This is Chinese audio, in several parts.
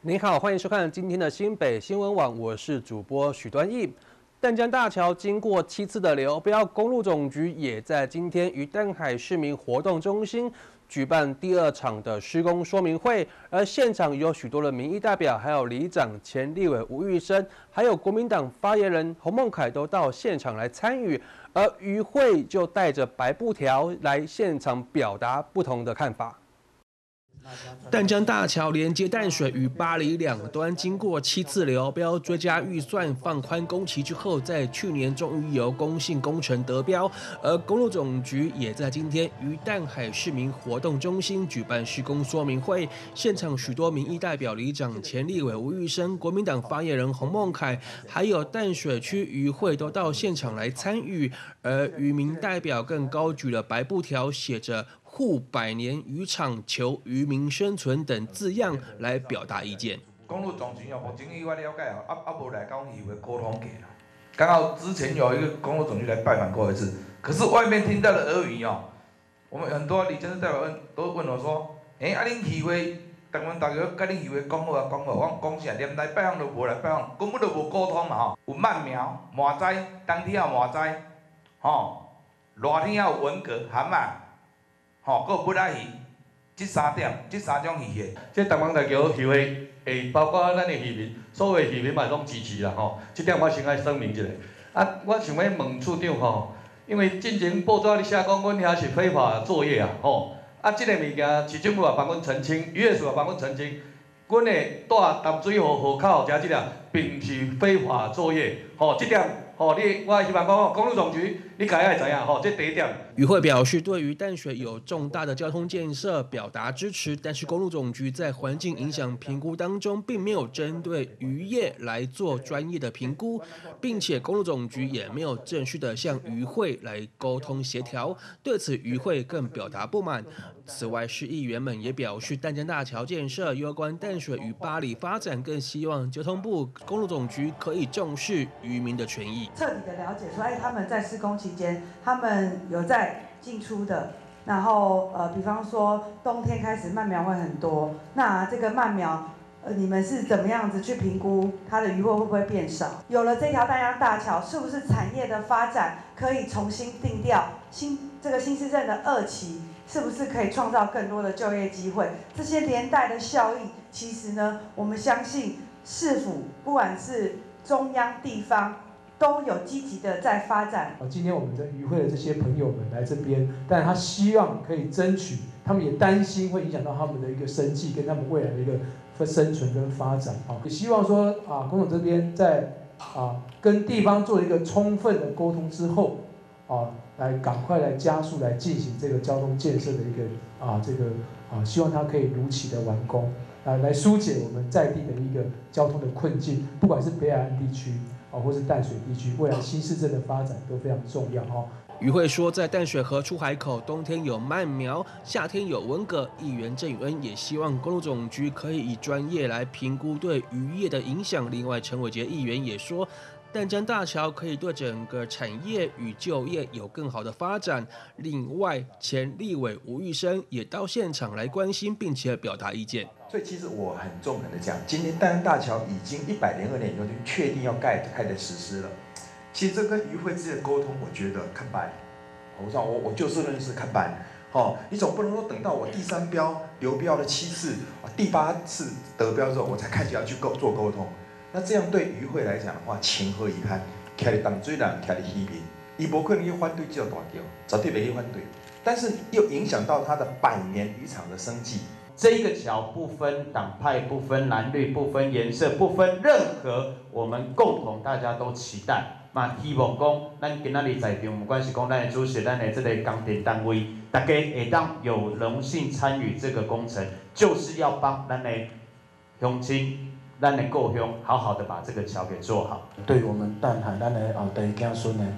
您好，欢迎收看今天的新北新闻网，我是主播许端义。淡江大桥经过7次的流标，公路总局也在今天于淡海市民活动中心举办第2场的施工说明会，而现场有许多的民意代表，还有里长、前立委吴玉生，还有国民党发言人洪孟凯都到现场来参与，而于会就带着白布条来现场表达不同的看法。 淡江大桥连接淡水与巴黎两端，经过7次流标，追加预算放宽工期之后，在去年终于由公信工程得标。而公路总局也在今天于淡海市民活动中心举办施工说明会，现场许多民意代表、里长、前立委吴玉生、国民党发言人洪孟凯，还有淡水区渔会都到现场来参与。而渔民代表更高举了白布条，写着 护百年渔场，求渔民生存等字样来表达意见。 公路总局目前以我了解无来跟渔会沟通过。刚好之前有一个公路总局来拜访过一次，可是外面听到的俄语我们很多里监事代表都问我说：“恁渔会，台湾大家甲恁渔会讲好啊，讲好，我讲啥？连来拜访都无来拜访，根本就无沟通嘛有鳗苗、麻仔，冬天有麻仔，热天有文蛤、蛤蟆。 搁有不拉鱼，这3种鱼的。 这东方大桥渔会会包括咱的渔民，所有的渔民嘛拢支持啦这点我先爱声明一下。我想要问处长因为进前报纸咧写讲，阮遐是非法作业这个物件市政府也帮阮澄清，渔业署也帮阮澄清，阮的带淡水河口遮这个并不是非法作业这点。 我希望讲公路总局，你家爱知影这第一点。 渔会表示，对于淡水有重大的交通建设表达支持，但是公路总局在环境影响评估当中，并没有针对渔业来做专业的评估，并且公路总局也没有正式的向渔会来沟通协调。对此，渔会更表达不满。此外，市议员们也表示，淡江大桥建设有关淡水与巴黎发展，更希望交通部、公路总局可以重视渔民的权益。 彻底的了解说，他们在施工期间，他们有在进出的。然后比方说冬天开始鳗苗会很多，那这个鳗苗，你们是怎么样子去评估它的渔获会不会变少？有了这条淡江大桥，是不是产业的发展可以重新定调？这个新市镇的2期，是不是可以创造更多的就业机会？这些连带的效益，其实呢，我们相信市府不管是中央地方， 都有积极的在发展。 今天我们的渔会的这些朋友们来这边，但他希望可以争取，他们也担心会影响到他们的一个生计跟他们未来的一个生存跟发展也希望说公总这边在跟地方做一个充分的沟通之后来赶快来加速来进行这个交通建设的一个希望它可以如期的完工来疏解我们在地的一个交通的困境，不管是北海岸地区。 或是淡水地区未来新市镇的发展都非常重要渔会说，在淡水河出海口，冬天有鳗苗，夏天有文蛤。议员郑宇恩也希望公路总局可以以专业来评估对渔业的影响。另外，陈伟杰议员也说，淡江大桥可以对整个产业与就业有更好的发展。另外，前立委吴玉生也到现场来关心，并且表达意见。 所以其实我很中肯的讲，今天淡江大桥已经102年以后就确定要开始实施了。其实这跟渔会之间的沟通，我觉得看板，我就事论事看板。你总不能说等到我第3标流标了7次，第8次得标之后，我才开始要去做沟通。那这样对渔会来讲的话，情何以堪？徛在淡水人，徛在渔民，伊无可能去反对这条大桥，绝对袂去反对。但是又影响到他的100年渔场的生计。 这一个桥不分党派、不分蓝绿、不分颜色、不分任何，我们共同大家都期待。嘛，希望讲，咱今仔日在场，不管是讲咱的主席、咱的这个工程单位，大家会当有荣幸参与这个工程，就是要帮咱的乡亲、咱的故乡，好好的把这个桥给做好。 对我们淡海咱的后代子孙的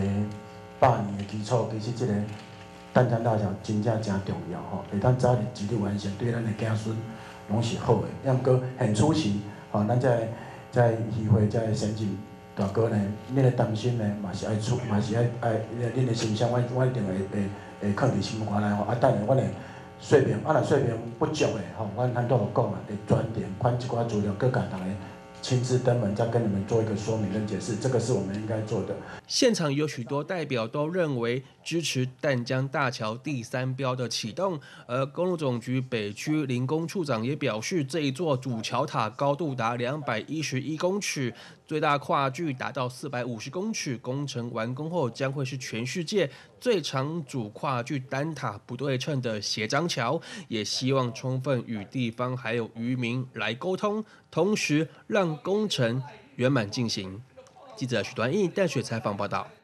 100年的基础，其实这个。 淡江大桥真正真重要会当早日一日完成，对咱的子孙拢是好的。要毋过现此时咱在议会在先进大哥呢，恁的担心呢，嘛是爱恁的心声，我一定会放伫心肝内等下，阮的水平，若水平不足的吼，阮都有讲啊，会专点翻一寡资料，各家大家亲自登门，再跟你们做一个说明跟解释，这个是我们应该做的。 现场有许多代表都认为支持淡江大桥第3标的启动，而公路总局北区林工处长也表示，这一座主桥塔高度达211公尺，最大跨距达到450公尺，工程完工后将会是全世界最长主跨距单塔不对称的斜张桥，也希望充分与地方还有渔民来沟通，同时让工程圆满进行。记者许端义淡水采访报道。